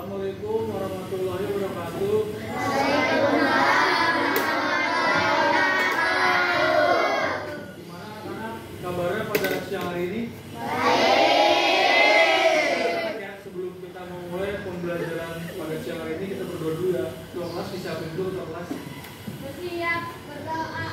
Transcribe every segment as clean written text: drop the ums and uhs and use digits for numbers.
Assalamualaikum warahmatullahi wabarakatuh. Gimana anak-anak kabarnya pada siang hari ini? Baik. Ya, sebelum kita memulai pembelajaran pada siang hari ini kita berdoa dulu ya. Ketua kelas disiapin dulu ketua kelas. Bersiap berdoa.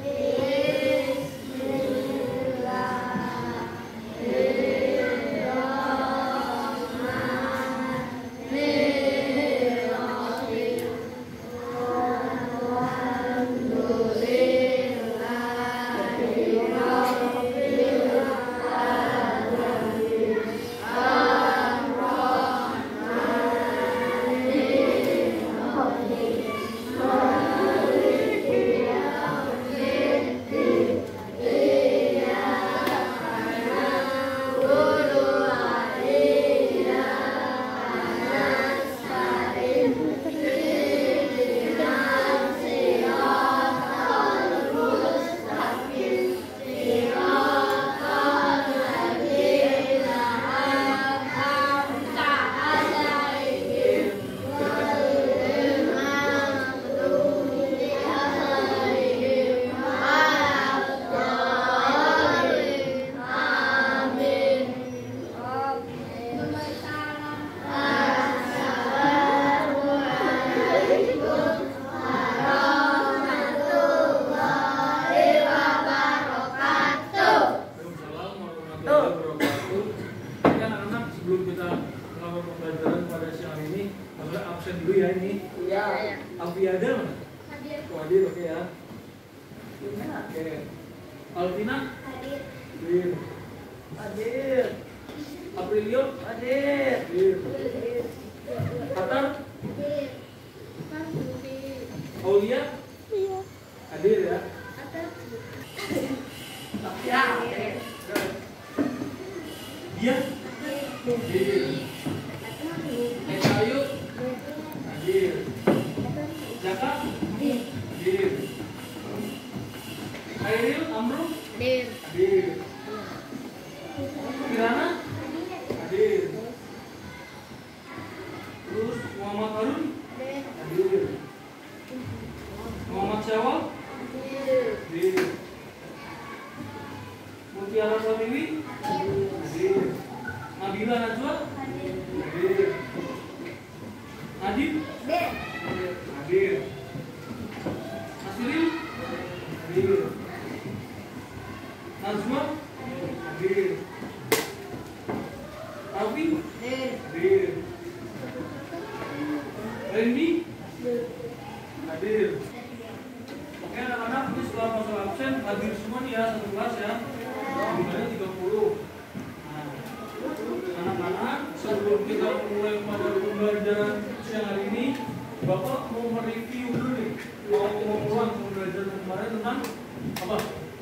Alvina? Hadir. Hadir. Aprilio? Hadir. Atar? Hadir. Aulia? Iya. Hadir ya. Atar. Ya. Dia? Hadir. Ayu? Hadir. Jaka? Hadir. Airil? Amru? Hadir. Hadir. Kirana? Hadir. Terus Muhammad Harun? Hadir. Muhammad Syawal? Hadir. Mutiara Sabiwi? Hadir. Nabila Najwa? Hadir. Nadib? Hadir. Nasiril? Hadir. Nazma? Hadir. Alvin? Hadir. Randy? Hadir. Oke anak-anak, ini setelah masa absen hadir semua nih ya, satu kelas ya. Jumlahnya 30. Nah, anak-anak, sebelum kita mulai pada pembelajaran siang hari ini, Bapak mau mereview dulu nih, mau mengulang pembelajaran kemarin tentang apa?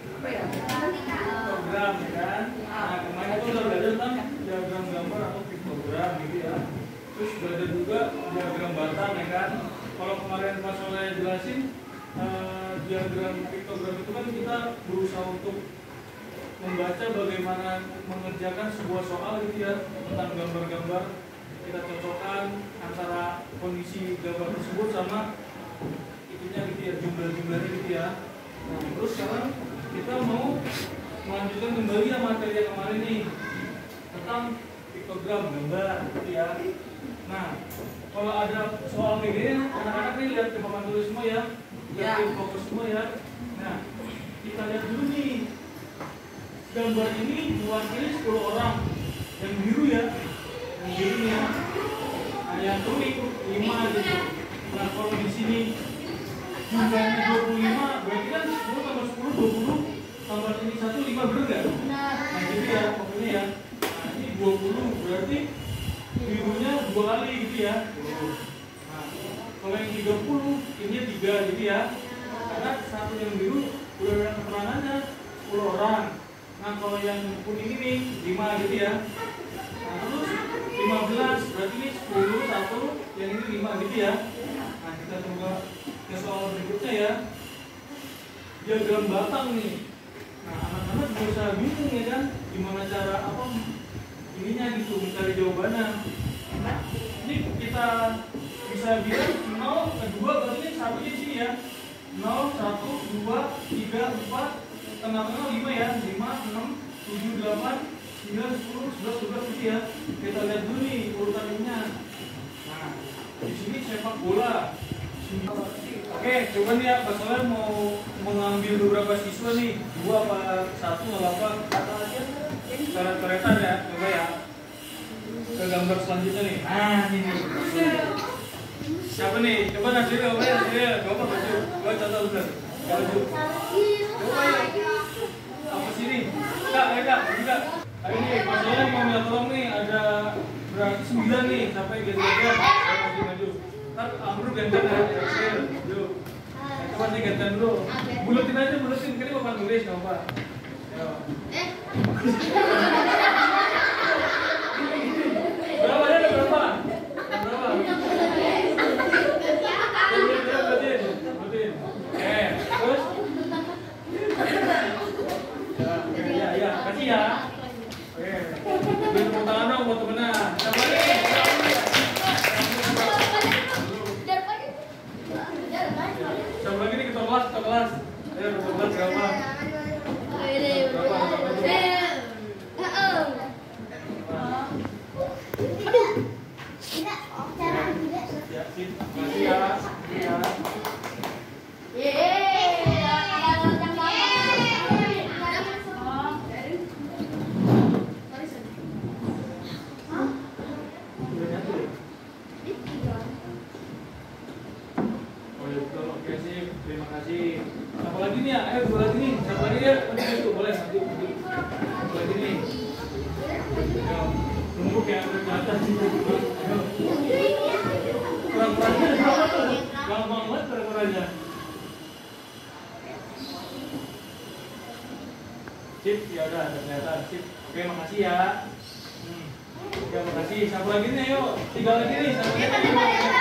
Piktogram ya kan? Nah kemarin itu udah belajar tentang diagram gambar atau piktogram gitu ya. Terus belajar juga diagram batang ya kan? Kalau kemarin Mas Soleh jelasin diagram piktogram itu kan kita berusaha untuk membaca bagaimana mengerjakan sebuah soal gitu ya, tentang gambar-gambar, kita cocokkan antara kondisi gambar tersebut sama itunya gitu ya, jumlah-jumlahnya gitu ya. Nah terus sekarang kita mau melanjutkan kembali ya materi yang kemarin nih tentang piktogram gambar gitu ya. Nah kalau ada soal kayak gini anak-anak nih lihat ke papan tulis semua ya, lihat fokus semua ya. Nah kita lihat dulu nih, gambar ini mewakili 10 orang, yang biru ya, yang biru ya. Nah yang kuning 5 gitu. Nah kalau di sini jumlahnya 25, berarti kan 10 tambah 10, 20 tambah ini 1, 5, bener gak? Nah gitu ya, pokoknya ya. Nah ini 20, berarti birunya 2 kali gitu ya. Nah kalau yang 30, ini 3 gitu ya. Karena satu yang biru udah ada keterangannya 10 orang. Nah kalau yang kuning ini 5 gitu ya. Nah terus 15, berarti ini 10, 1, yang ini 5 gitu ya. Nah kita coba ke soal berikutnya ya, diagram batang nih. Nah anak-anak bisa bingung ya kan, gimana cara ininya gitu mencari jawabannya. Nah ini kita kita bisa bilang 0, 2 berarti satunya di sini ya. 0, 1, 2, 3, 4, tengah-tengah 5 ya. 5, 6, 7, 8, 9, 10, 11, 12 gitu ya. Kita lihat dulu nih urutannya. Nah, di sini sepak bola. Oke, coba nih ya, Pak Soler mau mengambil beberapa siswa nih, 2 apa 1 apa kata aja. Coret-coretan ya, coba ya. Ke gambar selanjutnya nih. Nah, ini. Siapa nih? Coba Nasiril, coba maju. Coba contoh bener. Maju. Coba ya. Apa sih ini? Kak, juga. Ayo nih, Pak Soler mau minta tolong nih, ada berarti 9 nih, sampai gantian. Maju. Ntar Amru gantian ya, yuk. Coba nih gantian dulu. Bulutin aja, bulutin. Kini bapak nulis, nggak apa. Berapa ya? Berapa? Betul. Terus? Ya, kasih ya. Oke. Beri tepuk tangan dong buat temennya. Siapa lagi? Siapa lagi nih ketua kelas? Ayo, ketua kelas berapa? Terima kasih. Siapa lagi nih ya? Ayo, dua lagi nih. Siapa lagi ya? Boleh, maju. Siapa lagi nih? Ayo, numpuk ya, kelihatan sih. Ayo. Kurang-kurangnya ada berapa tuh? Gampang banget kurang-kurangnya. Sip, ya udah, ada kelihatan. Sip. Oke, makasih ya. Ya, makasih. Siapa lagi nih? Ayo, 3 lagi nih. Siapa lagi?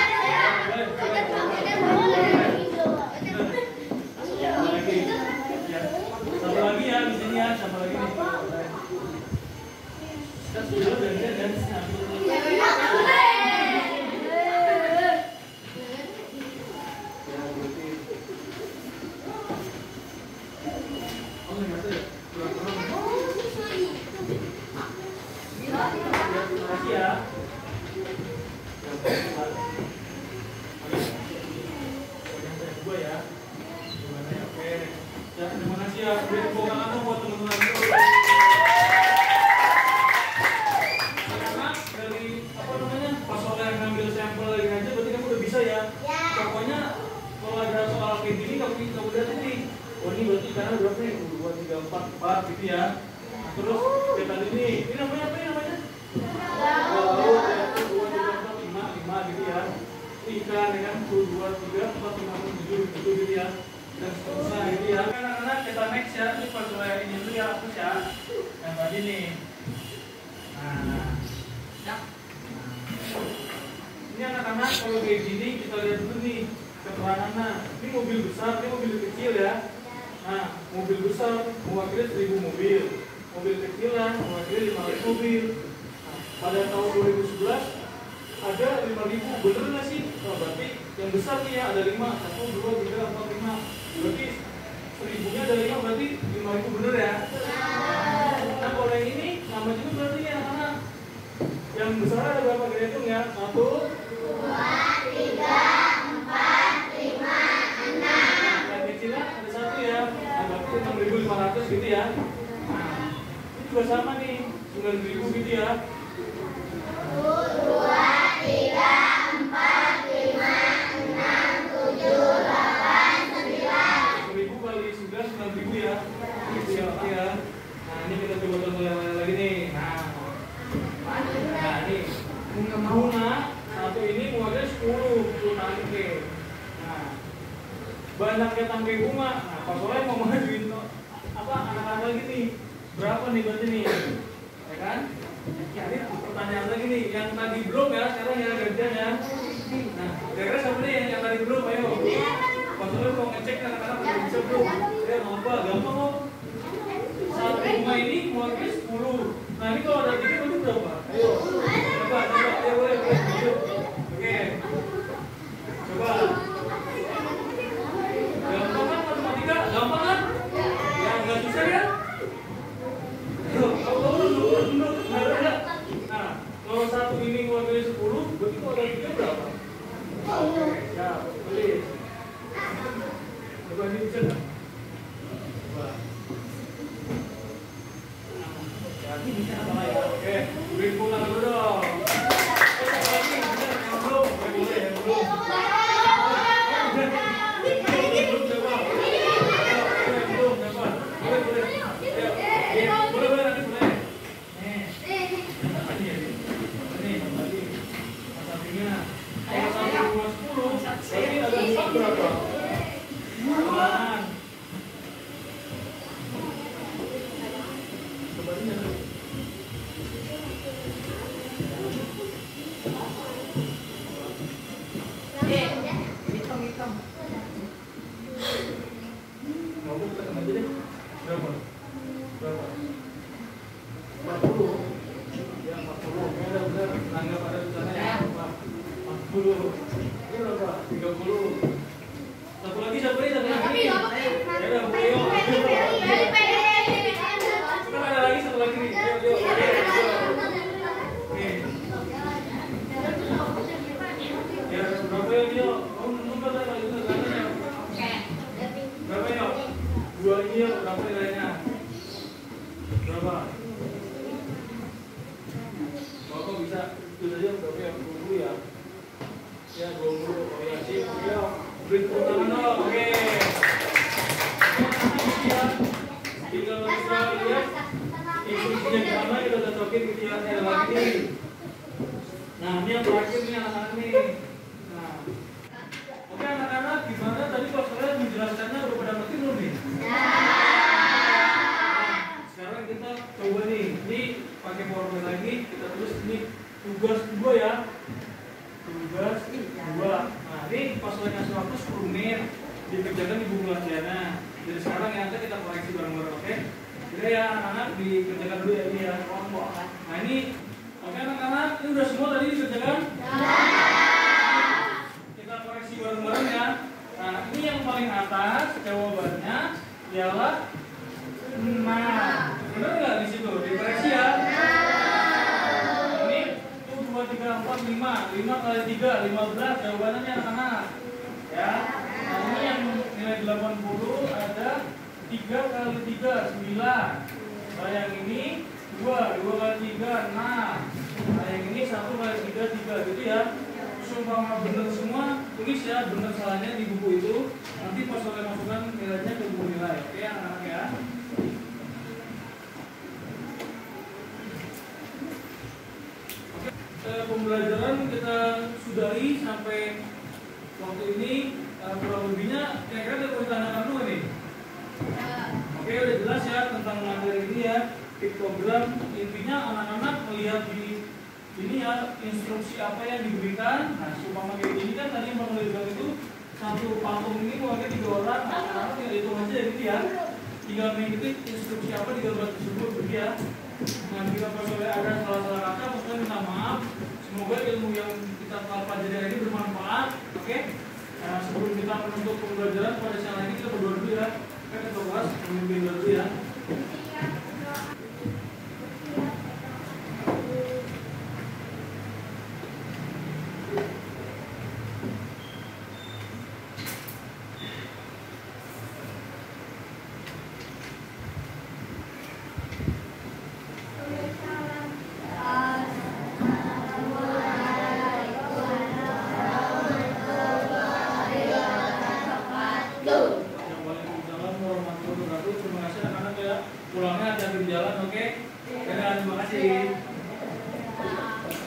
Satu lagi ya di sini ya, siapa lagi nih? Kita sudah dan gitu ya. Terus kita ini namanya apa ya namanya? Laut, 2, 3, 4, 5 gitu ya. Ikan dengan 1, 2, 3, 4, 5, 6, 7 gitu ya. Dan seterusnya gitu ya. Anak-anak kita next ya. Ini pas saya ini dulu ya, hapus ya. Yang tadi nih. Nah, ini anak-anak kalau kayak gini kita lihat dulu nih keterangannya. Ini mobil besar, ini mobil kecil ya. Nah, mobil besar mewakili 1000 mobil, mobil kecilan mewakili 500 mobil. Nah, pada tahun 2011 ada 5.000, bener nggak sih? Oh, berarti yang besar nih ya ada 5, 1, 2, 3, 4, 5. Berarti 1000-nya ada 5, berarti 5.000 bener ya? Nah, kalau yang ini nama juga berarti ya anak-anak. Yang besar ada berapa? Kita hitung ya. 1, 2, 3, 4, 5, 6. Yang kecilnya ada 1 ya. Nah, berarti 6.500 gitu ya. Nah, ini juga sama nih, 9.000 gitu ya. 1, 2, 3, 4, 5, 6, 7, 8, 9. 1000 kali 9, 9.000 ya. Gitu ya, oke ya. Nah, ini kita coba contoh yang lain lagi nih. Nah, ini bunga satu ini mewakili 10 tangkai. Nah, banyaknya tangkai bunga. Nah, Pak Soleh mau majuin apa anak-anak lagi nih? Berapa nih berarti nih? Ya kan? Ya, ini pertanyaan lagi nih. Yang tadi belum ya, sekarang ya gantian ya. Nah, kira-kira siapa nih yang tadi belum? Ayo. Pak Soleh mau ngecek anak-anak udah bisa belum? Ya, apa? Gampang kok. Satu bunga ini mewakili 10. Nah, ini kalau ada 3 berarti berapa? Ayo. Coba, ya boleh. Oke, ini keluarganya 10, berarti kalau ada 3 berapa? Oke, siap, tulis. Coba ini bisa nggak? Coba. Ya, ini bisa apa ya? Oke, beri pulang dulu dong. Satu lagi, bisa yang belum? Boleh, yang belum. Berapa? 40. Ya 40. Ya udah anggap ada di sana ya. 40. Ini berapa? 30. Satu lagi, satu lagi. Ya udah, ayo. Kan ada lagi satu lagi nih. Ayo. Nih. Ya, berapa ya, Yo? Kamu numpak lagi itu katanya. Berapa ya? 2 ini ya, berapa nilainya? Berapa? Bapak bisa itu saja berapa ya? 20 ya? Ya 20. Oh ya sip. Ayo beri tepuk tangan dong. Oke. Ya. Tinggal kita lihat instruksinya gimana, kita cocokin gitu ya. Ada lagi nih. Nah ini yang terakhir nih anak-anak nih. Nah, oke anak-anak, gimana tadi Pak Soler menjelaskannya udah pada ngerti belum nih? Sekarang kita coba nih, ini pakai PowerPoint lagi, kita tulis ini tugas 2 ya. Tugas 2. Nah, ini pas Soler ngasih waktu 10 menit dikerjakan di buku latihannya. Jadi sekarang ya nanti kita koreksi bareng-bareng, oke? Jadi ya anak-anak dikerjakan dulu ya ini ya. Nah ini, oke anak-anak, ini udah semua tadi dikerjakan? Kita koreksi bareng-bareng ya. Nah, ini yang paling atas jawabannya ialah 6. Benar nggak di situ? Dikoreksi ya. Ini tuh 2, 3, 4, 5. 5 kali 3, 15 jawabannya anak-anak. Ya. Nah, ini yang nilai 80 ada 3 kali 3, 9. Nah, yang ini 2 kali 3, 6. Nah, yang ini 1 kali 3, 3. Gitu ya. Sumpah benar semua, tulis ya benar salahnya di buku itu. Nanti pas Soler masukkan nilainya ke buku nilai. Oke anak-anak ya. Oke, pembelajaran kita sudahi sampai waktu ini. Kurang lebihnya kira-kira ada yang ditanyakan dulu nih. Oke, udah jelas ya tentang materi ini ya. Piktogram intinya anak-anak melihat di ini ya instruksi apa yang diberikan. Nah, supaya kayak gini kan tadi yang menunjukkan itu satu patung ini mewakili 3 orang. Nah, sekarang tinggal itu aja gitu ya. Tinggal mengikuti instruksi apa di gambar tersebut gitu ya. Nah, jika Soler ada salah-salah kata, maksudnya minta maaf. Semoga ilmu yang kita pelajari hari ini bermanfaat. Oke. Nah, sebelum kita menutup pembelajaran pada siang ini kita berdoa dulu ya. Kita kelas memimpin dulu ya. Pulangnya hati-hati di jalan, oke? Terima kasih.